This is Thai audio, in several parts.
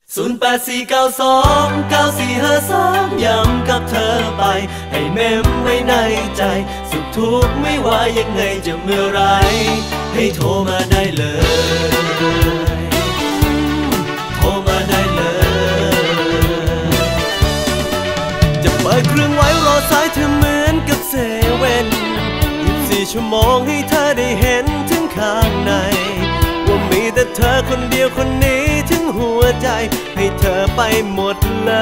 0849294453ย้ำกับเธอไปให้เมมไว้ในใจสุขทุกข์ไม่ว่ายังไงจะเมื่อไรให้โทรมาได้เลยโทรมาได้เลยจะเปิดเครื่องไว้รอสายเธอเหมือนกับเซเว่น24 ชั่วโมงให้เธอได้เห็นถึงข้างในว่ามีแต่เธอคนเดียวคนนี้ถึงหัวใจให้เธอไปหมด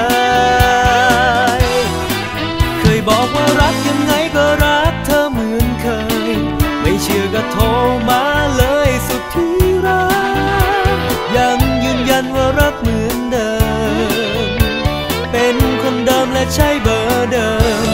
เลยเคยบอกว่ารักยังไงก็รักเธอเหมือนเคยไม่เชื่อก็โทรมาเลยสุดที่รักยังยืนยันว่ารักเหมือนเดิมเป็นคนเดิมและใช้เบอร์เดิม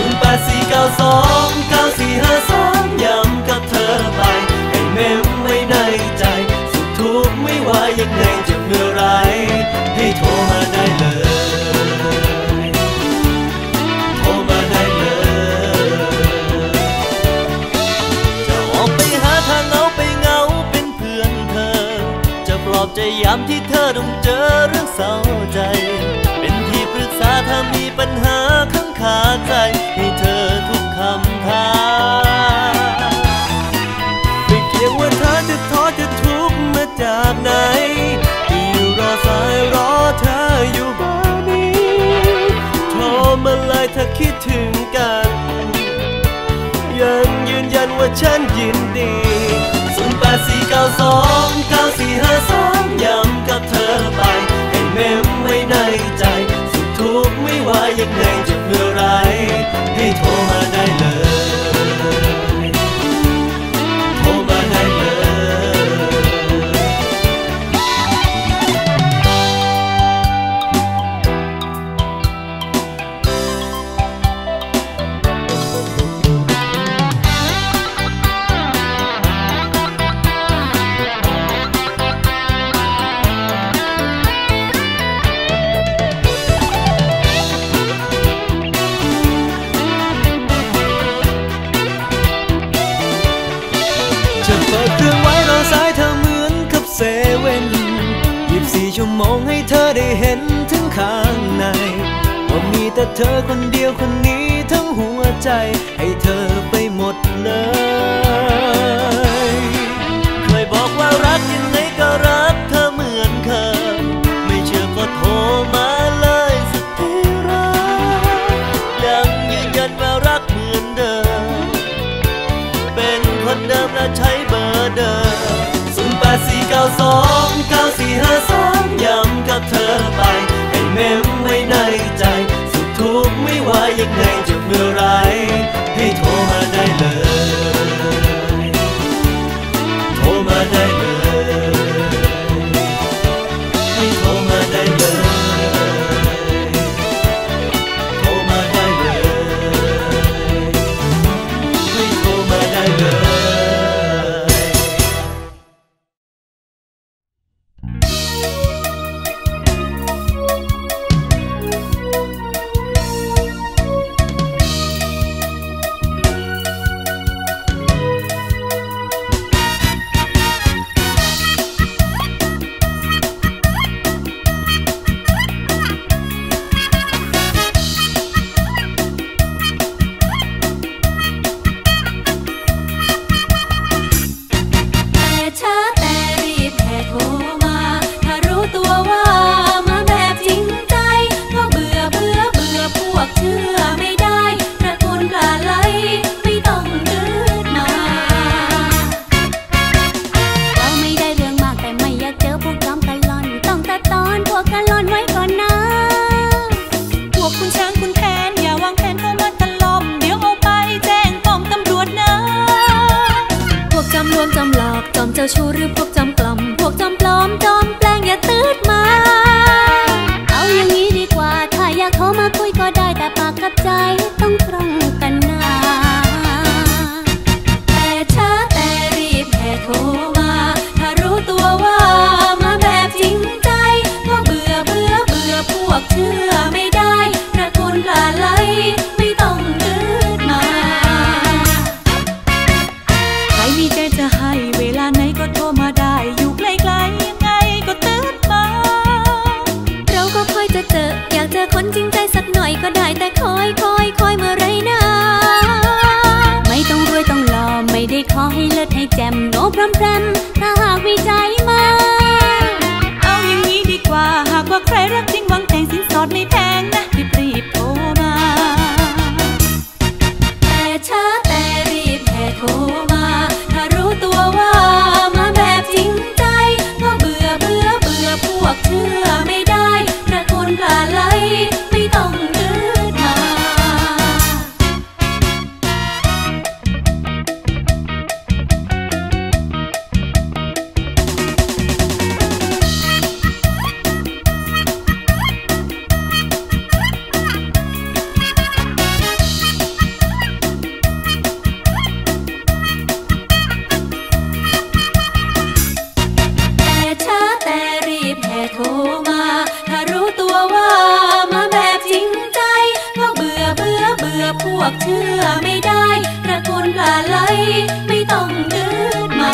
0849294453ย้ำกับเธอไปให้เมมไว้ในใจสุขทุกข์ไม่ว่ายังไงจะเมื่อไรให้โทรมาได้เลยโทรมาได้เลยจะออกไปหาทางเอาไปเหงาเป็นเพื่อนเธอจะปลอบใจยามที่เธอต้องเจอเรื่องเศร้าใจเป็นที่ปรึกษาถ้ามีปัญหาข้างคาใจให้เธอทุกคำถามไม่เกี่ยงว่าเธอจะท้อจะทุกข์มาจากไหนที่รอสายรอเธออยู่บ้านนี้โทรมาเลยถ้าคิดถึงกันยังยืนยันว่าฉันยินดี0849294453ย้ำกับเธอไปให้เมมไว้ในใจสุขทุกข์ไม่ว่ายังไงจะเมื่อไรให้โทรมาได้เลยโทรมาได้เลย24 ชั่วโมงให้เธอได้เห็นถึงข้างในว่ามีแต่เธอคนเดียวคนนี้ทั้งหัวใจให้เธอไปหมดเลยเคยบอกว่ารักยังไงก็รักเธอเหมือนเคยไม่เชื่อก็โทรมาเลยสักทีรักยังยืนยันว่ารักเหมือนเดิมเป็นคนเดิมและใช้เบอร์เดิม0849294453ย้ำกับเธอไปให้เมมไว้ในใจสุขทุกข์ไม่ว่ายังไงจะเมื่อไรให้โทรมาได้เลยโทรมาได้เลยให้โทรมาได้เลยโทรมาได้เลยให้โทรมาได้เลยเจ้าชู้หรือพวกจอมกล่อมพวกจอมปลอมจอมแปลงอย่าตืดมาเอาอย่างนี้ดีกว่าถ้าอยากโทรมาคุยก็ได้แต่ปากกับใจต้องตรงกันนะแต่ช้าแต่รีบแค่โทรมาถ้ารู้ตัวว่ามาแบบจริงใจก็เบื่อพวกเชื่อไม่ได้ตระกูลปลาไหลไม่ต้องตืดมาใครมีใจจะให้เวลาไหนก็โทรมาก็ได้แต่คอยเมื่อไรนะไม่ต้องรวยต้องหล่อไม่ได้ขอให้เลิศให้แจ่มโนพรำแพรมถ้าหากมีใจมาเอาอย่างนี้ดีกว่าหากว่าใครรักจริงหวังแต่งสินสอดไม่แพงนะรีบโทรมาแต่ช้าแต่รีบแค่โทรมาถ้ารู้ตัวว่ามาแบบจริงใจเพราะเบื่อพวกเชื่อไม่ได้ตระกูลปลาไหลไม่ต้องยืดมาโทรมาถ้ารู้ตัวว่ามาแบบจริงใจเพราะเบื่อพวกเชื่อไม่ได้ตระกูลปลาไหลไม่ต้องยืดมา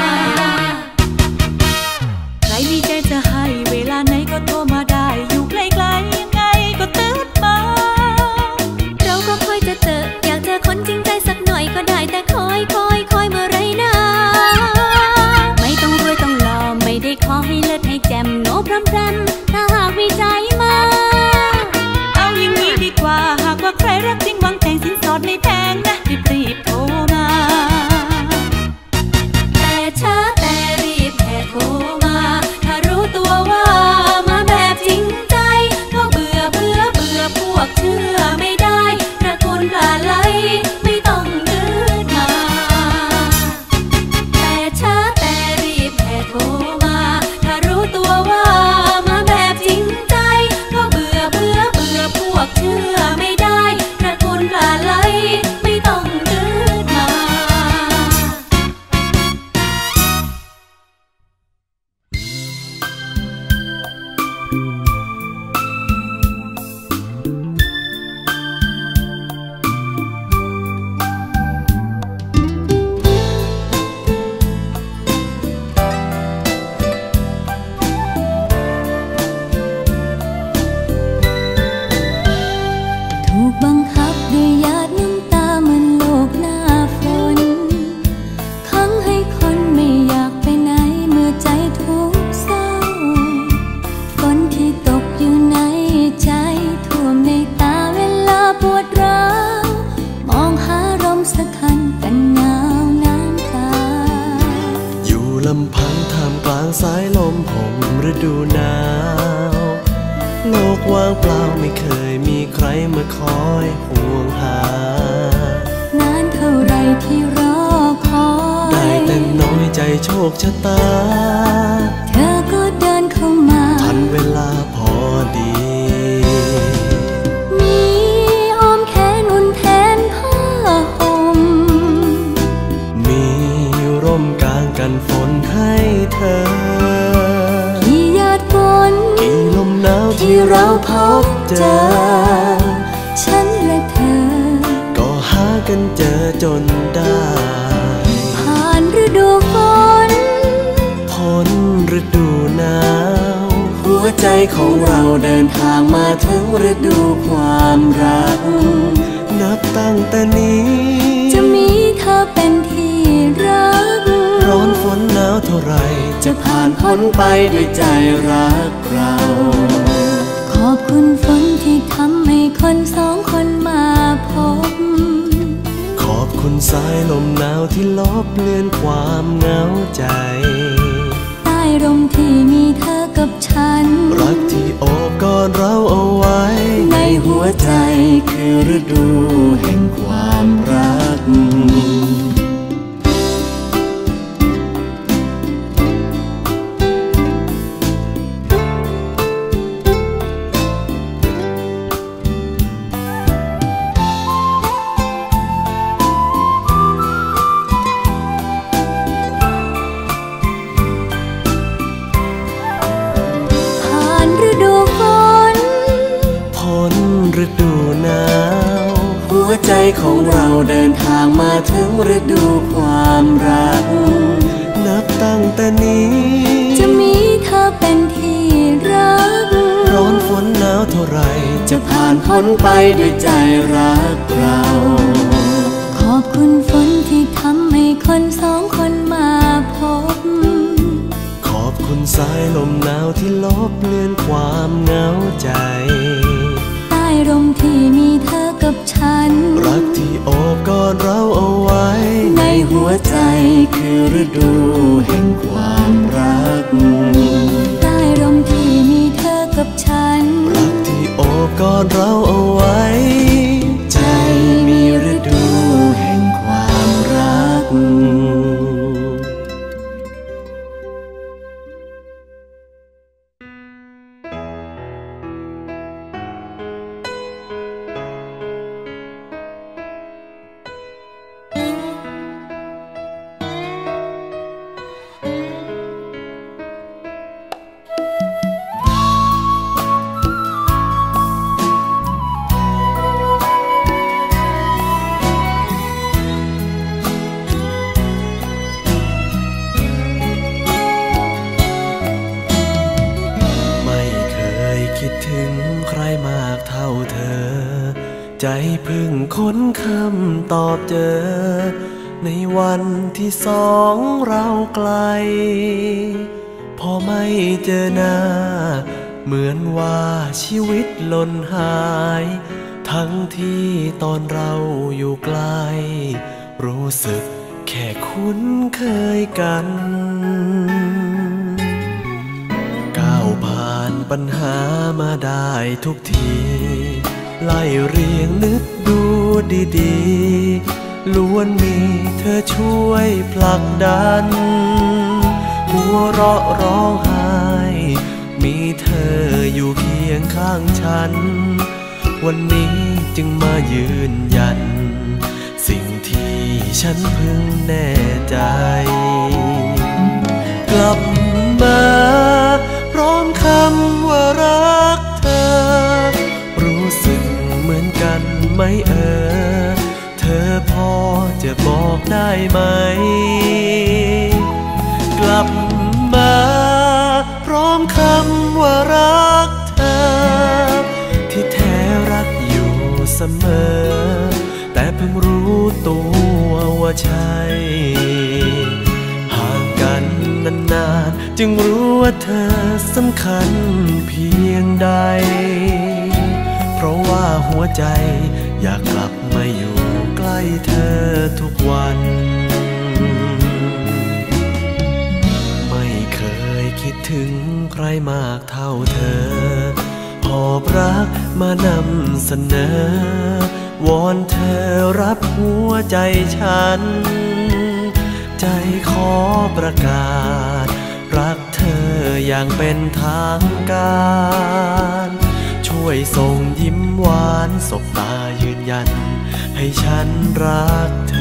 ใครมีใจจะให้เวลาไหนก็โทรมาได้อยู่ไกลๆยังไงก็ตื่นมาเราก็ค่อยจะเจออยากเจอคนจริงใจสักหน่อยก็ได้แต่คอยเมื่อไรนะไม่ต้องรวยต้องหล่อไม่ได้ขอให้เลิศให้แจ่มโนพรำแพรมถ้าหากมีใจมาเอาอย่างนี้ดีกว่าหากว่าใครรักจริงหวังแต่งสินสอดไม่แพงนะรีบโทรมาแต่ช้าแต่รีบแค่โทรมาถ้ารู้ตัวว่ามาแบบจริงใจเพราะเบื่อพวกเชื่อไม่ได้ตระกูลปลาไหลไม่ต้องยืดมาแต่ช้าแต่รีบแค่โทรมาถ้ารู้ตัวว่ามาแบบจริงใจเพราะเบื่อพวกเชื่อไม่ได้ตระกูลปลาไหลไม่ต้องยืดมาถูกบังคับด้วยหยาดน้ำตาเหมือนโลกหน้าฝนขังให้คนไม่อยากไปไหนเมื่อใจทุกข์เศร้าฝนที่ตกอยู่ในใจท่วมในตาเวลาปวดร้าวมองหาลมสักคันกันหนาวน้ำตาอยู่ลำพังท่ามกลางสายลมห่มฤดูหนาวโลกว่างเปล่าไม่เคยมีใครมาคอยห่วงหานานเท่าไรที่รอคอยได้แต่น้อยใจโชคชะตาเธอก็เดินเข้ามาทันเวลาพอดีมีอ้อมแขนอุ่นแทนผ้าห่มมีร่มกลางกันฝนให้เธอกี่หยาดฝนกี่ลมหนาวที่เราพบเจอฉันและเธอก็หากันเจอจนได้ผ่านฤดูฝนพ้นฤดูหนาวหัวใจของเราเดินทางมาถึงฤดูความรักนับตั้งแต่นี้จะมีเธอเป็นที่รักร้อนฝนหนาวเท่าไรจะผ่านพ้นไปด้วยใจรักเราขอบคุณฝนที่ทำให้คนสองคนมาพบขอบคุณสายลมหนาวที่ลบเลือนความเหงาใจใต้ร่มที่มีเธอกับฉันรักที่โอบกอดเราเอาไว้ในหัวใจคือฤดูแห่งความรัก ใจของเราเดินทางมาถึงฤดูความรักนับตั้งแต่นี้จะมีเธอเป็นที่รักร้อนฝนหนาวเท่าไรจะจะผ่านพ้นไปด้วยใจรักเราขอบคุณฝนที่ทำให้คนสองคนมาพบขอบคุณสายลมหนาวที่ลบเลือนความเหงาใจใต้ร่มที่มีเธอกับฉันรักที่โอบกอดเราเอาไว้ในหัวใจคือฤดูแห่งความรักใต้ร่มที่มีเธอกับฉันรักที่โอบกอดเราเอาไว้ใจมีฤดูแห่งความรักใจพึ่งค้นคำตอบเจอในวันที่สองเราไกลพอไม่เจอหน้าเหมือนว่าชีวิตหล่นหายทั้งที่ตอนเราอยู่ไกลรู้สึกแค่คุ้นเคยกันก้าวผ่านปัญหามาได้ทุกทีไล่เรียงนึกดูดีๆล้วนมีเธอช่วยผลักดันหัวเราะร้องไห้มีเธออยู่เคียงข้างฉันวันนี้จึงมายืนยันสิ่งที่ฉันเพิ่งแน่ใจกลับมาพร้อมคำว่ารักเธอรู้สึกเหมือนกันไหมเธอพอจะบอกได้ไหมกลับมาพร้อมคำว่ารักเธอที่แท้รักอยู่เสมอแต่เพิ่งรู้ตัวว่าใช่ห่างกันนานๆจึงรู้ว่าเธอสำคัญเพียงใดเพราะว่าหัวใจอยากกลับมาอยู่ใกล้เธอทุกวันไม่เคยคิดถึงใครมากเท่าเธอหอบรักมานำเสนอวอนเธอรับหัวใจฉันใจขอประกาศรักเธออย่างเป็นทางการช่วยส่งยิ้มหวานสบตายืนยันให้ฉันรักเธ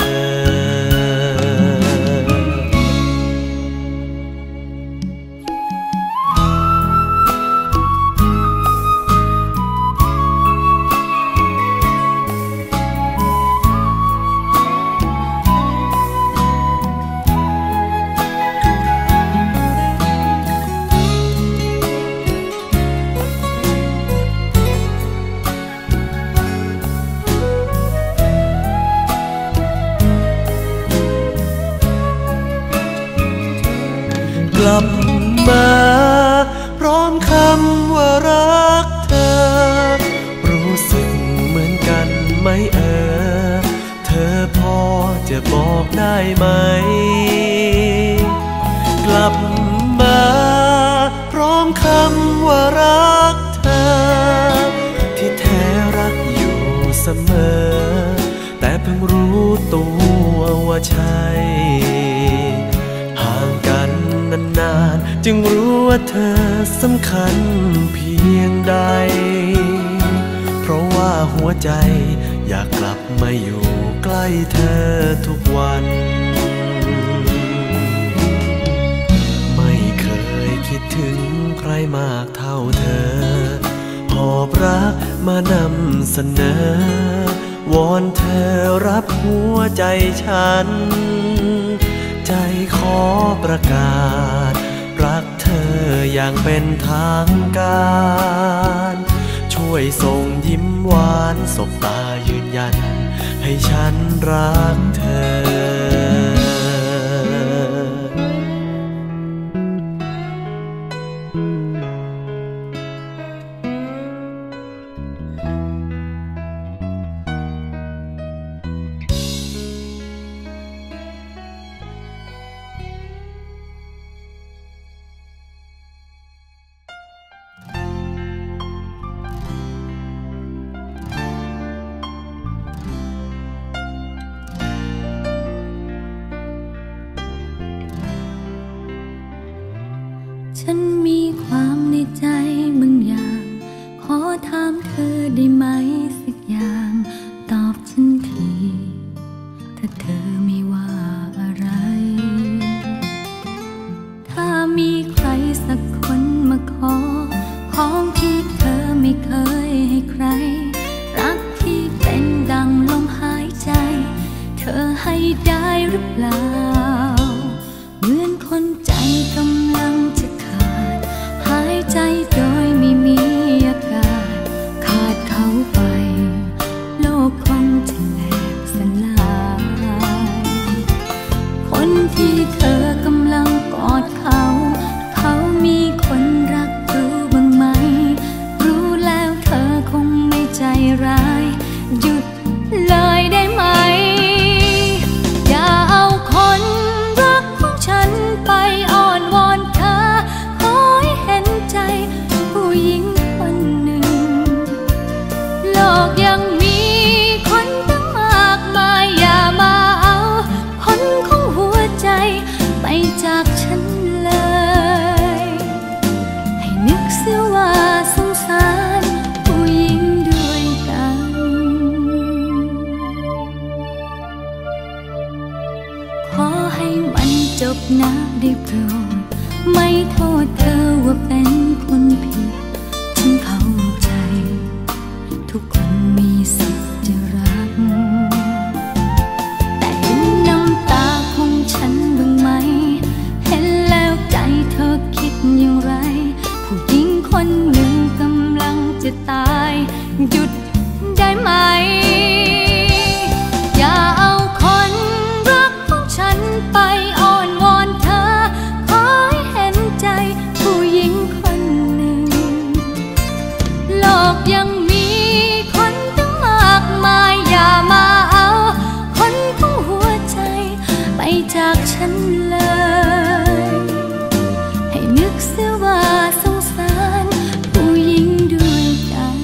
อกลับมาพร้อมคำว่ารักเธอรู้สึกเหมือนกันไหมเธอพอจะบอกได้ไหมกลับมาพร้อมคำว่ารักเธอที่แท้รักอยู่เสมอแต่เพิ่งรู้ตัวว่าใช่ห่างกันนานๆจึงรู้ว่าเธอสำคัญเพียงใดเพราะว่าหัวใจอยากกลับมาอยู่ใกล้เธอทุกวันไม่เคยคิดถึงใครมากเท่าเธอหอบรักมานำเสนอวอนเธอรับหัวใจฉันใจขอประกาศรักเธออย่างเป็นทางการช่วยวยส่งยิ้มหวานสบตายืนยันให้ฉันรักเธอฉันมีความในใจบางอย่างขอถามเธอได้ไหมสักอย่างตอบฉันทีถ้าเธอไม่ว่าอะไรถ้ามีใครสักคนมาขอของที่เธอไม่เคยให้ใครรักที่เป็นดังลมหายใจเธอให้ได้หรือเปล่าเหมือนคนใจกำลังจะหายใจโดยไม่มีอากาศขาดเขาไปโลกคงจะแหลกสลายคนที่เธอกำลังกอดเขามีคนรักรู้บ้างไหมรู้แล้วเธอคงไม่ใจร้ายหยุดเลยได้ไหมอย่าเอาคนรักของฉันไปอ้อนวอนเธอขอให้เห็นใจผู้หญิงคนหนึ่งโลกยังมีคนตั้งมากมายอย่ามาเอาคนของหัวใจไปจากฉันเลยให้นึกเสียว่าสงสารผู้หญิงด้วยกันขอให้มันจบนะได้โปรดไม่โทษเธอว่าเป็นคนผิดฉันเข้าใจทุกคนมีสิทธิ์จะรักแต่เห็นน้ำตาของฉันบ้างไหมเห็นแล้วใจเธอคิดอย่างไรผู้หญิงคนหนึ่งกำลังจะตายหยุดได้ไหมอย่าเอาคนรักของฉันไปอ้อนวอนเธอขอให้เห็นใจผู้หญิงคนหนึ่งโลกยังมีคนตั้งมากมายอย่ามาเอาคนของหัวใจไปจากฉันเลยให้นึกเสียว่าสงสารผู้หญิงด้วยกัน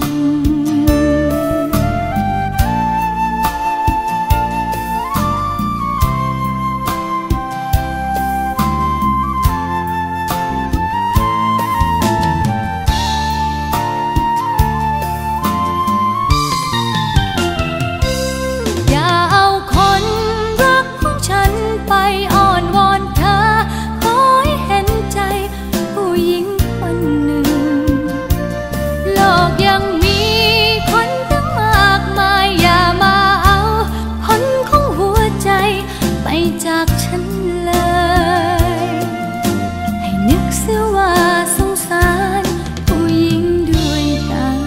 อย่าเอาคนรักของฉันไปอ้อนวอนเธอขอให้เห็นใจผู้หญิงคนหนึ่งโลกยังมีคนตั้งมากมายอย่ามาเอาคนของหัวใจไปจากฉันเลยให้นึกเสียว่าสงสารผู้หญิงด้วยกัน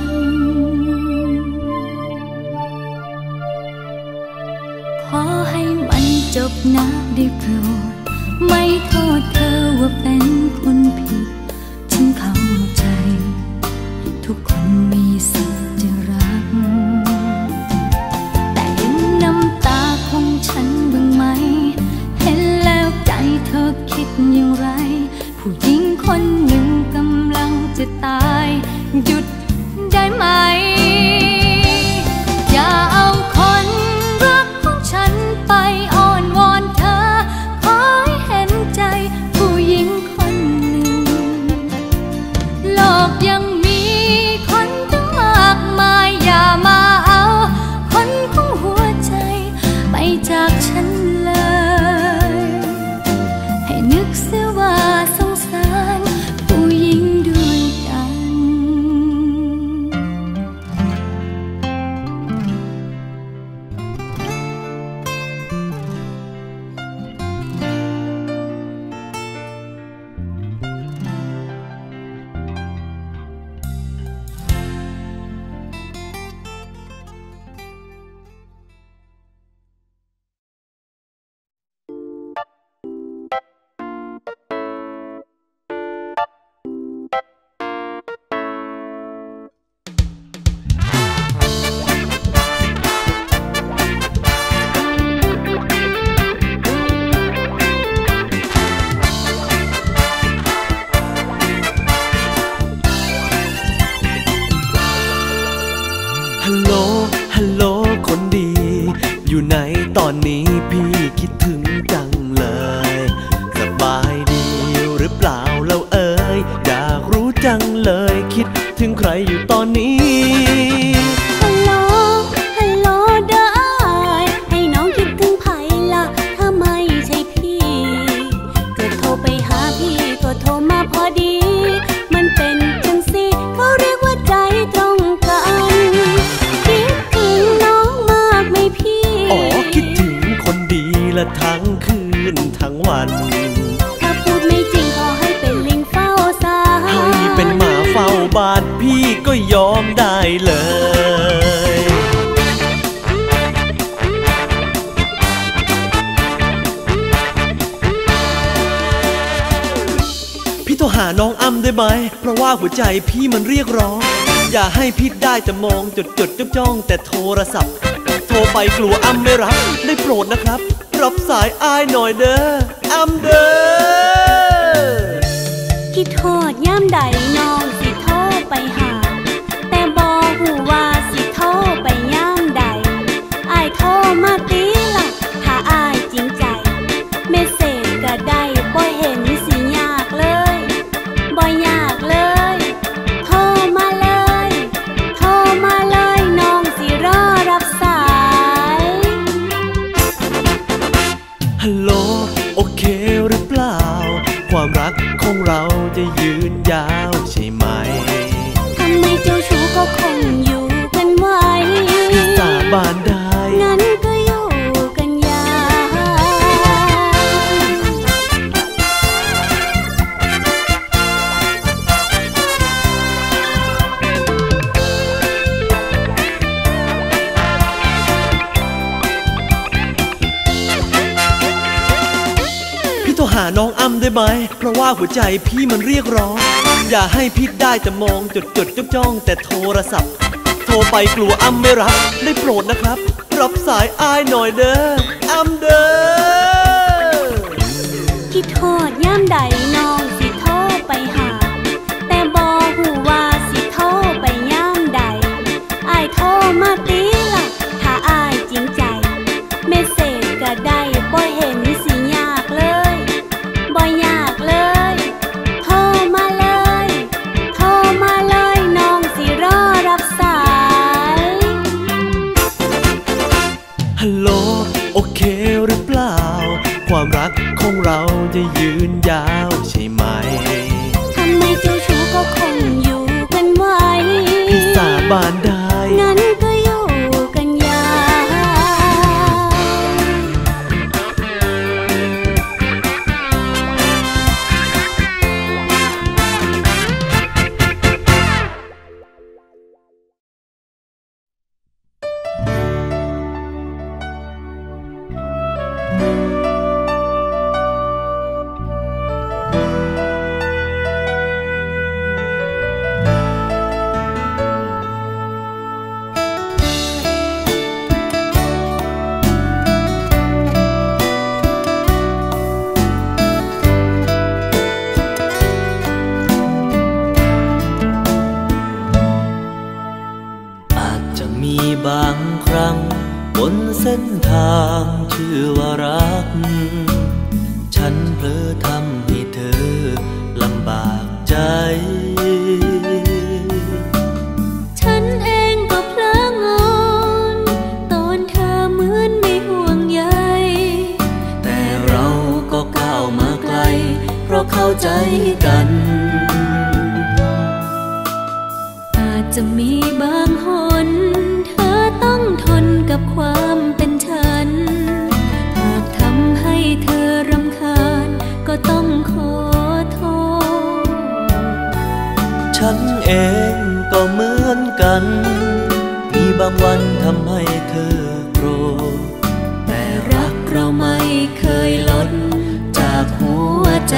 ขอให้มันจบนะได้โปรดไม่โทษเธอว่าเป็นคนผิดฉันเข้าใจทุกคนมีสิทธิ์จะรักแต่เห็นน้ำตาของฉันบ้างไหมเห็นแล้วใจเธอคิดอย่างไรผู้หญิงคนหนึ่งกำลังจะตายหยุดได้ไหมอย่าเอาคนรักของฉันไปอ้อนวอนเธอขอให้เห็นใจผู้หญิงคนหนึ่งโลกยังมีคนตั้งมากมายอย่ามาเอาคนของหัวใจไปจากฉันเลยให้นึกเสียว่าสงสารผู้หญิงด้วยกันไงตอนนี้พี่คิดถึงจังเลยสบายดีหรือเปล่าเราเอ่ยอยากรู้จังเลยคิดถึงใครอยู่ตอนนี้ฮัลโหลฮัลโหลเด้อให้น้องคิดถึงไผล่ะถ้าไม่ใช่พี่ก็โทรไปหาพี่ก็โทรมาพอดีมันเป็นจังสิเขาเรียกว่าใจตรงกันคิดถึงน้องมากไหมพี่อ๋อคิดถึงคนดีละทั้งคืนทั้งวันถ้าพูดไม่จริงขอให้เป็นลิงเฝ้าสายให้เป็นหมาเฝ้าบ้านพี่ก็ยอมได้เลยพี่โทรหาน้องอ้ำได้ไหมเพราะว่าหัวใจพี่มันเรียกร้องอย่าให้พี่ได้แต่มองจดจ้องแต่โทรศัพท์โทรไปกลัวอ้ำไม่รับได้โปรดนะครับรับสายอ้ายหน่อยเด้ออ้ำเด้อคิดโทษย่ำใดน้องสิโทรไปหาแต่บอกหูว่าสิโทรไปย่ำใดอ้ายโทรมาตีล่ะถ้าอ้ายจริงใจเมสเสจก็ได้บ่เห็นสิยากเลยบ่ยากเลยโทรมาเลยโทรมาเลยน้องสิรอรับสายฮัลโหลโอเคหรือเปล่าความรักของเราจะยืนยาวใช่ไหมทำไมเจ้าชู้ก็คงอยู่กันไว้สาบานได้งั้นก็อยู่กันยาวพี่โทรหาน้องอ้ำได้ไหมเพราะว่าหัวใจพี่มันเรียกร้องอย่าให้พี่ได้แต่มองจดจ้องแต่โทรศัพท์โทรไปกลัวอ้ำไม่รับได้โปรดนะครับรับสายอ้ายหน่อยเด้ออ้ำเด้อคิดโทษย่ำใดน้องสิโทรไปหาแต่บอกหูว่าสิโทรไปย่ำใดอ้ายโทรมาตีล่ะถ้าอ้ายจริงใจเมสเสจก็ได้บ่เห็นสิยากเลยบ่ยากเลยโทรมาเลยโทรมาเลยน้องสิรอรับสายฮัลโหลโอเคหรือเปล่าความรักของเราจะยืนยาวใช่ไหมทำไมเจ้าชู้ก็คงอยู่กันไว้พี่สาบานได้งั้นก็อยู่กันยาวบางครั้งบนเส้นทางชื่อว่ารักฉันเผลอทำให้เธอลำบากใจฉันเองก็เพลิงอนตอนเธอเหมือนไม่ห่วงใยแต่เราก็ก้าวมาไกลเพราะเข้าใจกันอาจจะมีบางหนต้องทนกับความเป็นฉันหากทำให้เธอรำคาญก็ต้องขอโทษฉันเองก็เหมือนกันมีบางวันทำให้เธอโกรธแต่รักเราไม่เคยลดจากหัวใจ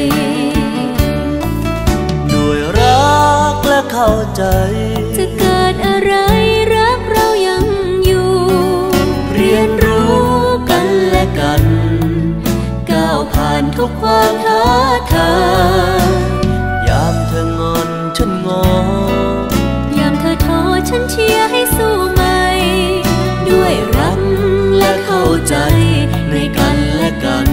ด้วยรักและเข้าใจจะเกิดอะไรรักเรายังอยู่เรียนรู้กันและกันก้าวผ่านทุกความท้าทายยามเธองอนฉันงอยามเธอท้อฉันเชียร์ให้สู้ใหม่ด้วยรักและใจในกันและกัน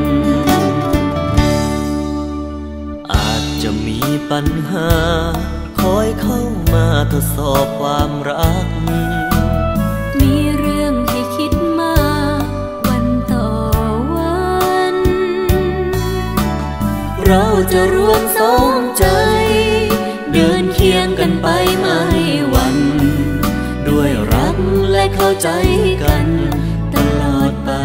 อาจจะมีปัญหาคอยเข้ามาทดสอบความรักมีเรื่องให้คิดมาวันต่อวันเราจะร่วมสองใจเดินเคียงกันไปไม่หวั่นด้วยรักและเข้าใจกันตลอดไป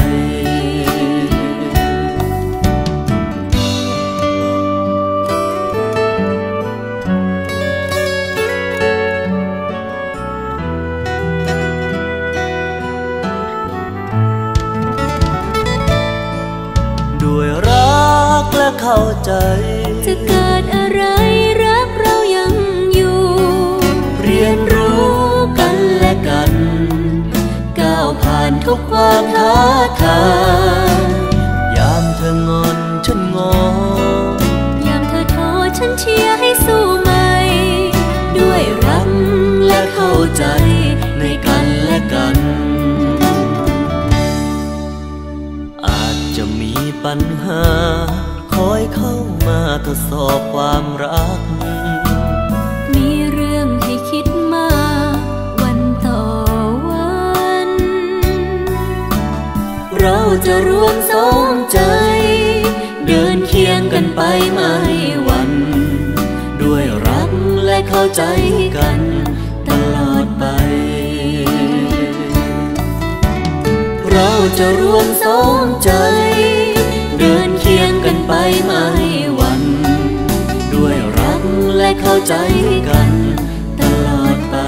ด้วยรักและเข้าใจจะเกิดอะไรรักเรายังอยู่เรียนรู้กันและกันก้าวผ่านทุกความท้าทายยามเธองอนฉันงอยามเธอท้อฉันเชียร์ให้สู้ใหม่ด้วยรักและเข้าใจในกันและกันอาจจะมีปัญหาคอยเข้ามาทดสอบความรักมีเรื่องให้คิดมาวันต่อวันเราจะร่วมสองใจเดินเคียงกันไปไม่หวั่นด้วยรักและเข้าใจกันตลอดไปเราจะร่วมสองใจเดินเคียงกันไปไม่หวั่นด้วยรักและเข้าใจกันตลอดไป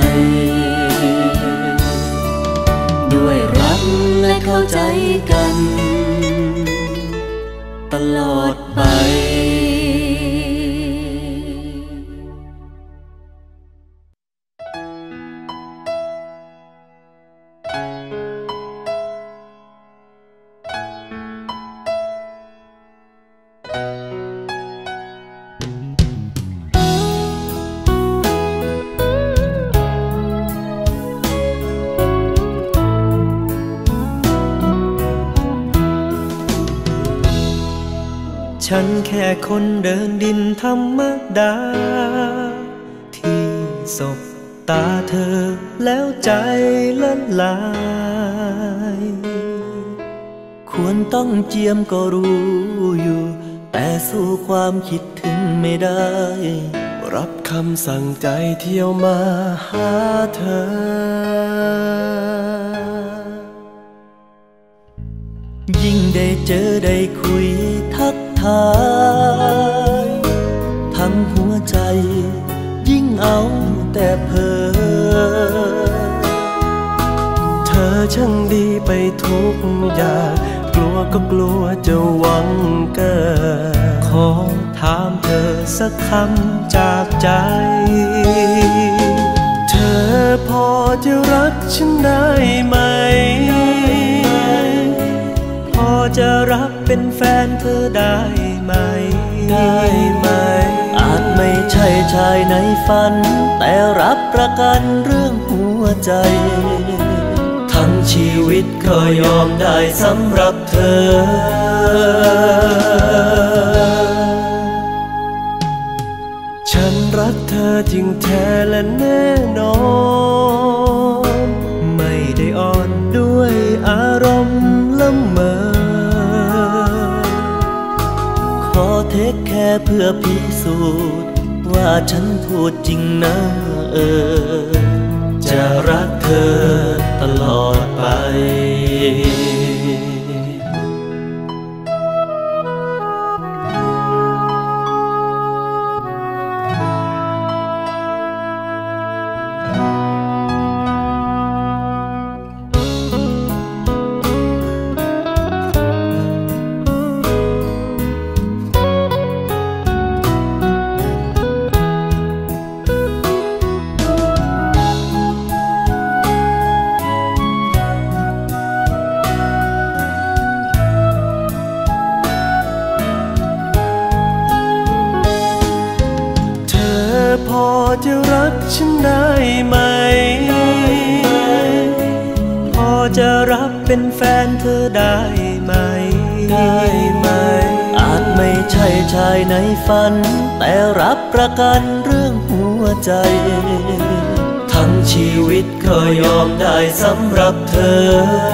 ด้วยรักและเข้าใจกันตลอดไปฉันแค่คนเดินดินธรรมดาที่สบตาเธอแล้วใจละลายควรต้องเจียมก็รู้อยู่แต่สู้ความคิดถึงไม่ได้รับคำสั่งใจเที่ยวมาหาเธอยิ่งได้เจอได้คุยทักทายทั้งหัวใจยิ่งเอาแต่เพ้อเธอช่างดีไปทุกอย่างกลัวก็กลัวจะหวังเกินขอถามเธอสักคำจากใจเธอพอจะรักฉันได้ไหมพอจะรับเป็นแฟนเธอได้ไหมได้ไหมอาจไม่ใช่ชายในฝันแต่รับประกันเรื่องหัวใจทั้งชีวิตก็ยอมได้สำหรับเธอฉันรักเธอจริงแท้และแน่นอนไม่ได้อ่อนด้วยอารมณ์ละเมอขอเทคแค่เพื่อพิสูจน์ว่าฉันพูดจริงนะจะรักเธอตลอดไปจะรักฉันได้ไหมพอจะรับเป็นแฟนเธอได้ไหมอาจไม่ใช่ชายในฝันแต่รับประกันเรื่องหัวใจทั้งชีวิตก็ยอมได้สำหรับเธอ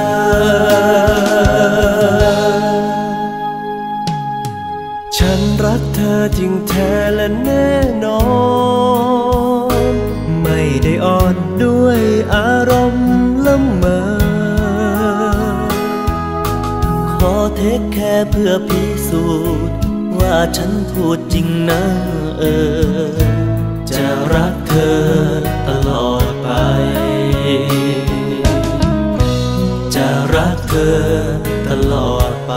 ฉันรักเธอจริงแท้และแน่นอนไม่ได้อ่อนด้วยอารมณ์ละเมอขอเทคแค่เพื่อพิสูจน์ว่าฉันพูดจริงนะจะรักเธอตลอดไปจะรักเธอตลอดไป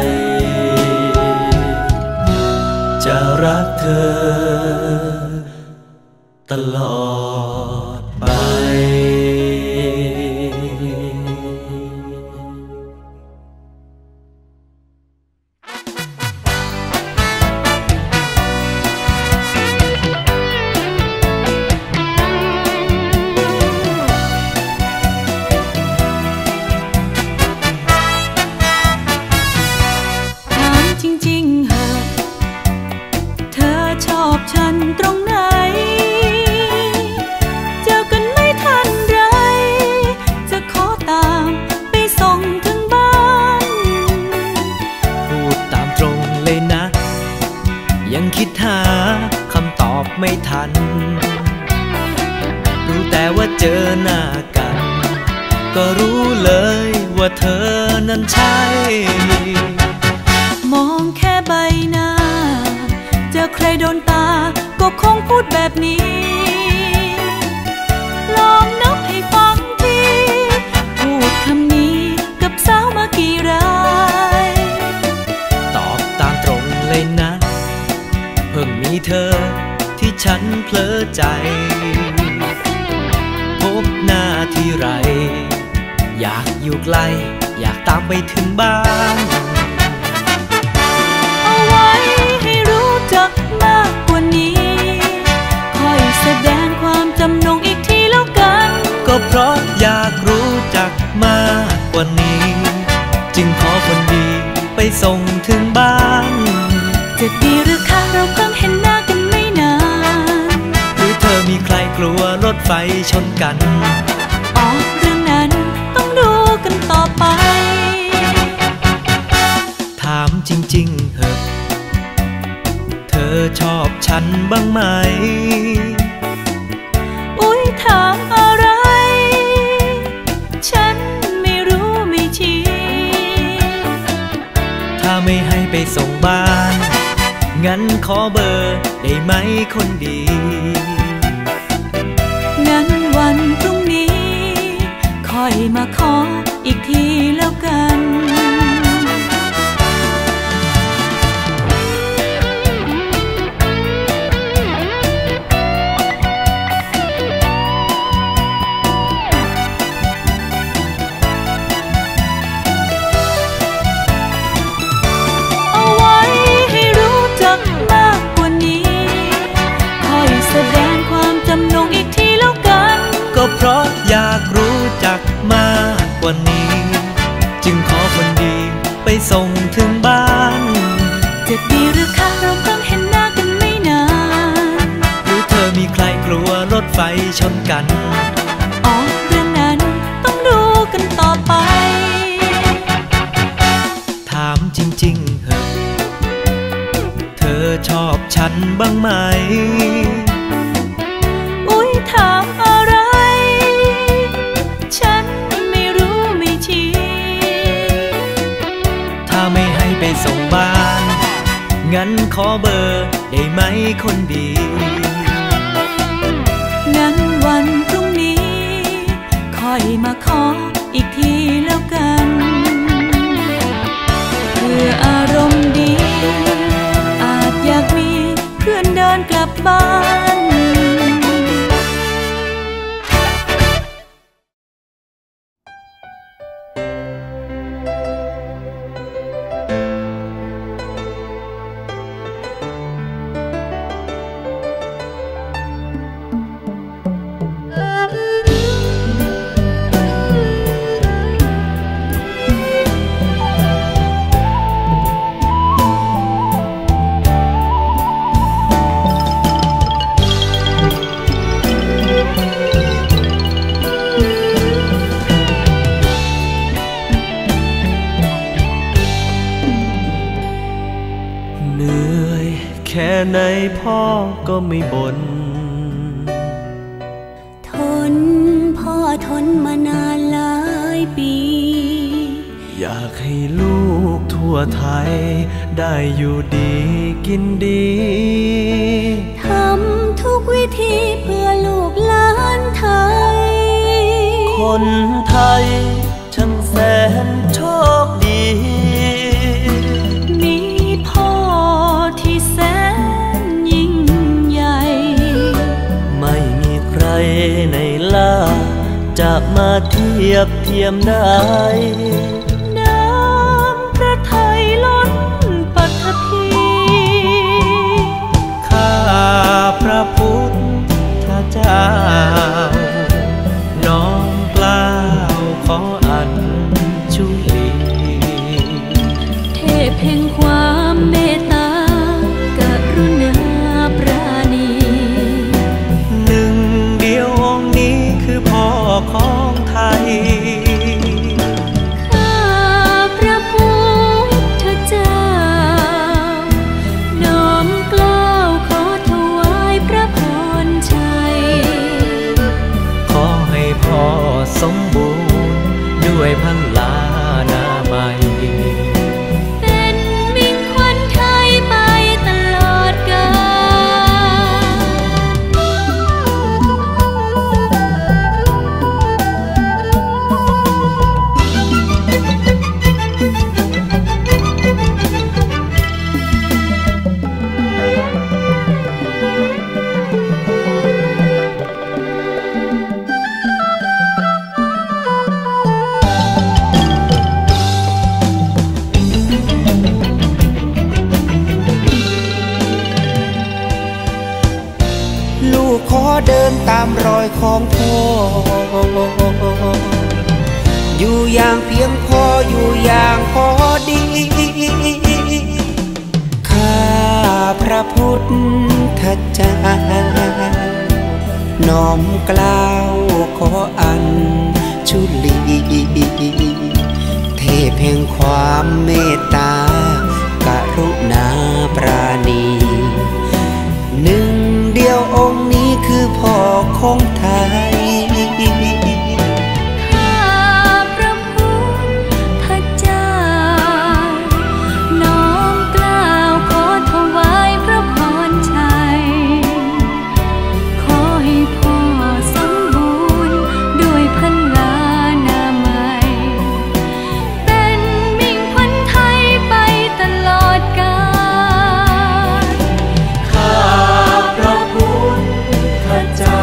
จะรักเธอตลอดไปฉันตรงไหนเจอกันไม่ทันไรจะขอตามไปส่งถึงบ้านพูดตามตรงเลยนะยังคิดหาคำตอบไม่ทันรู้แต่ว่าเจอหน้ากันก็รู้เลยว่าเธอนั้นใช่มองแค่ใบหน้าเจอใครโดนตาก็คงพูดแบบนี้ลองนับให้ฟังทีพูดคำนี้กับสาวมากี่รายตอบตามตรงเลยนะเพิ่งมีเธอที่ฉันเพลอใจพบหน้าที่ไรอยากอยู่ไกลอยากตามไปถึงบ้านเอาไว้ให้รู้จักมากกว่านี้คอยแสดงความจำนงอีกทีแล้วกันก็เพราะอยากรู้จักมากกว่านี้จึงขอคนดีไปส่งถึงบ้านจะดีหรือคะเราเพิ่งเห็นหน้ากันไม่นานหรือเธอมีใครกลัวรถไฟชนกันอ๋อเรื่องนั้นต้องดูกันต่อไปถามจริงๆเหอะเธอชอบฉันบ้างไหมอุ๊ยถามอะไรฉันไม่รู้ไม่ชี้ถ้าไม่ให้ไปส่งบ้านงั้นขอเบอร์ได้ไหมคนดีงั้นวันพรุ่งนี้ค่อยมาขออีกทีแล้วกันเพราะอยากรู้จักมากกว่านี้จึงขอคนดีไปส่งถึงบ้านจะดีหรือคะเราเพิ่งเห็นหน้ากันไม่นานหรือเธอมีใครกลัวรถไฟชนกันอ๋อเรื่องนั้นต้องดูกันต่อไปถามจริงๆเหอะเธอชอบฉันบ้างไหมอุ๊ยถามอะไรฉันไม่รู้ไม่ชี้ถ้าไม่ให้ไปส่งบ้านงั้นขอเบอร์ได้ไหมคนดีงั้นวันพรุ่งนี้ค่อยมาขออีกทีแล้วกันเพื่ออารมณ์ดีอาจอยากมีเพื่อนเดินกลับบ้านไหนพ่อก็ไม่บ่นทนพ่อทนมานานหลายปีอยากให้ลูกทั่วไทยได้อยู่ดีกินดีทำทุกวิธีเพื่อลูกหลานไทยคนไทยช่างแสนโชคดีมีพ่อที่แสนยิ่งใหญ่ไม่มีใครในลาจะมาเทียบเทียมได้น้ำพระทัยล้นปฐพีข้าพระพุทธเจ้าน้อมกล้าวขออัญชุลีเทพแห่งความเมตตากรุณาปราณีหนึ่งเดียวองค์นี้คือพ่อของไทยข้าพระพุทธเจ้าน้อมเกล้าขอถวายพระพรชัยขอให้พ่อสมบูรณ์ด้วยพลานามัยเป็นมิ่งขวัญไทยไปตลอดกาลูกขอเดินตามรอยของพ่ออยู่อย่างเพียงพออยู่อย่างพอดีข้าพระพุทธเจ้าน้อมกล้าวขออัญชุลีเทพแห่งความเมตตากรุณาปราณีหนึ่งเดียวองค์นี้คือพ่อของไทยข้าพระพุทธเจ้าน้อมเกล้าขอถวายพระพรชัยขอให้พ่อสมบูรณ์ด้วยพลานามัยเป็นมิ่งขวัญไทยไปตลอดกาลข้าพระพุทธเจ้า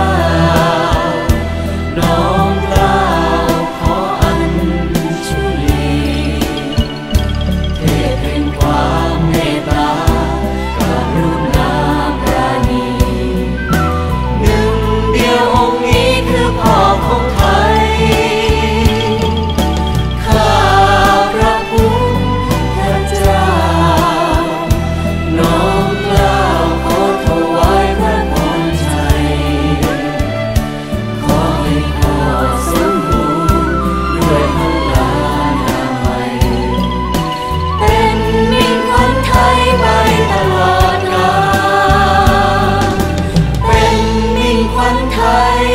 น้อมเกล้าขออัญชุลีเทพแห่งความเมตตากรุณาปราณีหนึ่งเดียวองค์นี้คือพ่อของไทยข้าพระพุทธเจ้าน้อมเกล้าขอถวายพระพรชัยขอให้พ่อสมบูรณ์ด้วยพลานามัยเป็นมิ่งขวัญไทยไปตลอดกาลเป็นมิ่งขวัญไทย